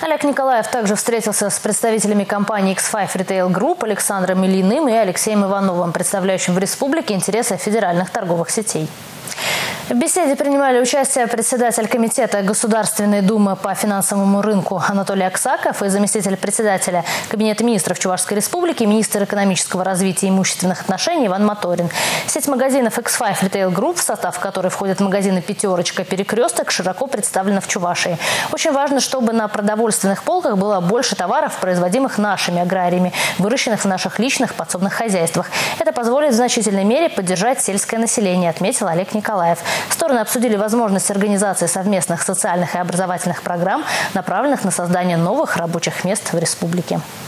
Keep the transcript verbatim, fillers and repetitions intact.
Олег Николаев также встретился с представителями компании икс файв Retail Group Александром Ильиным и Алексеем Ивановым, представляющим в республике интересы федеральных торговых сетей. В беседе принимали участие председатель комитета Государственной Думы по финансовому рынку Анатолий Аксаков и заместитель председателя Кабинета министров Чувашской Республики, министр экономического развития и имущественных отношений Иван Моторин. Сеть магазинов икс файв Retail Group, в состав которой входят магазины «Пятерочка», «Перекресток», широко представлена в Чувашии. Очень важно, чтобы на продовольственных полках было больше товаров, производимых нашими аграриями, выращенных в наших личных подсобных хозяйствах. Это позволит в значительной мере поддержать сельское население, отметил Олег Николаев. Стороны обсудили возможность организации совместных социальных и образовательных программ, направленных на создание новых рабочих мест в республике.